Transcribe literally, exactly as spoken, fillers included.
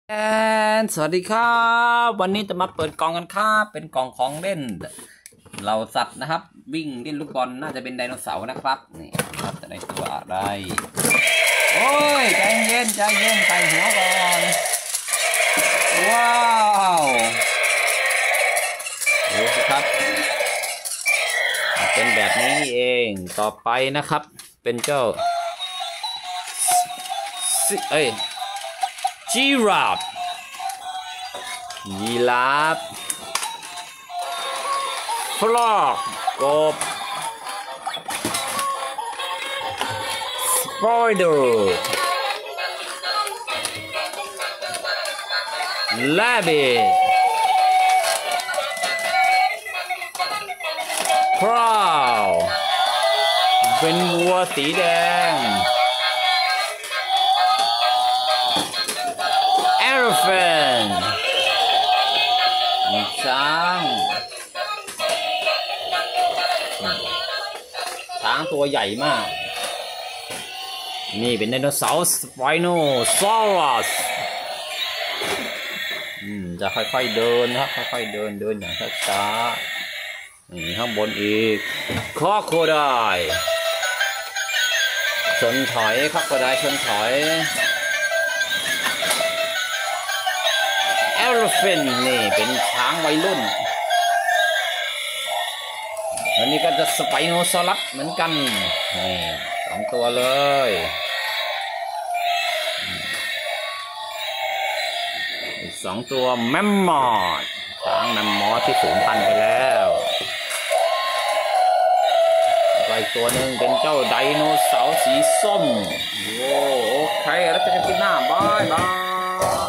แอนสวัสดีครับวันนี้จะมาเปิดกล่องกันครับเป็นกล่องของเล่นเราสัตว์นะครับวิ่งเล่นลูกบอลน่าจะเป็นไดโนเสาร์นะครับนี่ครับจะได้ตัวอะไรโอ้ยใจเย็นใจเย็นใส่หัวก่อนว้าวดูสิครับเป็นแบบนี้เองต่อไปนะครับเป็นเจ้าเอ้ยจีราฟยีราฟฟลอกกบสไปเดอร์แรบบิทคราวเป็นวัวสีแดงElephant ช้างช้างตัวใหญ่มากนี่เป็นไดโนเสาร์สไปโนซอรัสจะค่อยๆเดินนะครับค่อยๆเดินเดินอย่างช้าๆนี่ข้างบนอีกคอโคไดชนถอยคอโคไดชนถอยElephant นี่เป็นช้างวัยรุ่นอันนี้ก็จะสไปโนซอรัสเหมือนกันนี่สองตัวเลยอีกสองตัวแมมมอธช้างแมมมอธที่สูญพันธุ์ไปแล้วอีกตัวหนึ่งเป็นเจ้าไดโนเสาร์สีส้มโอ้โอเคแล้วเจอกันที่หน้าบายบาย